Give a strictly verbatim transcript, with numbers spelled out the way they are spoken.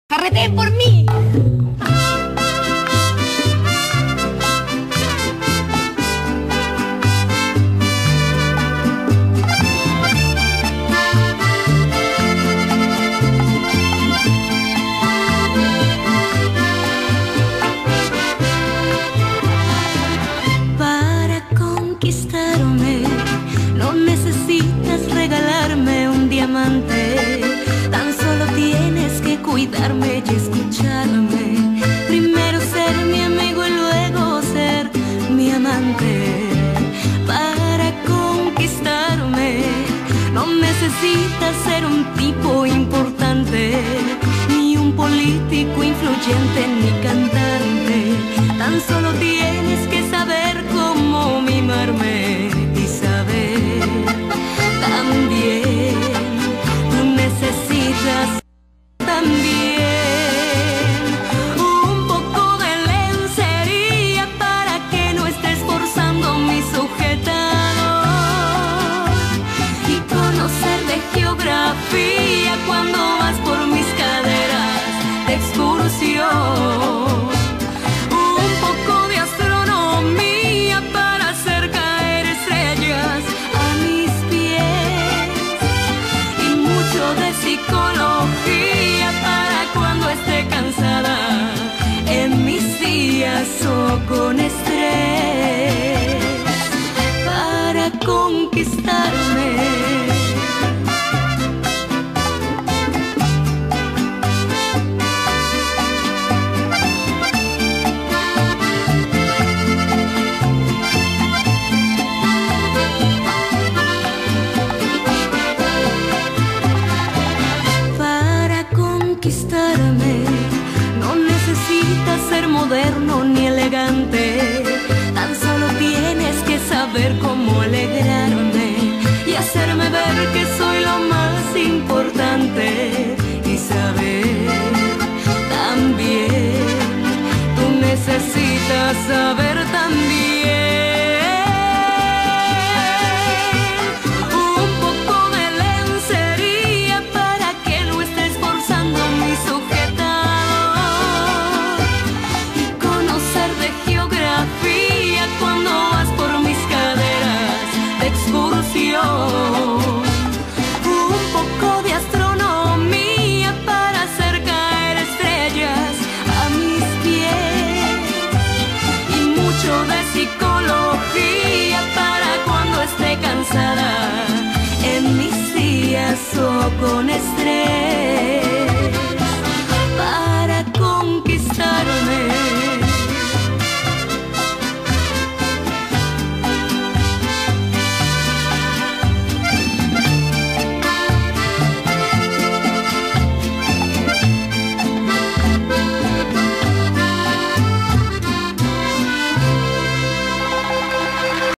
¡Carreteen por mí! Para conquistarme no necesitas regalarme un diamante, tan solo tienes que cuidarme y escucharme. Primero ser mi amigo y luego ser mi amante. Para conquistarme no necesitas ser un tipo importante, ni un político influyente, ni cantante. Tan solo tienes que saber cómo mimarme y saber también. Tú necesitas también un poco de lencería para que no estés forzando mi sujetador, y conocer de geografía cuando vas por mis caderas de excursión. Un poco de astronomía para hacer caer estrellas a mis pies, y mucho de psicología para cuando esté cansada en mis días o con estrés. Para conquistarme no necesitas ser moderno ni elegante, tan solo tienes que saber cómo alegrarme y hacerme ver que soy lo más importante, y saber también. Tú necesitas saber también. Cuando vas por mis caderas de excursión, un poco de astronomía para hacer caer estrellas a mis pies, y mucho de psicología para cuando esté cansada en mis días o con estrés.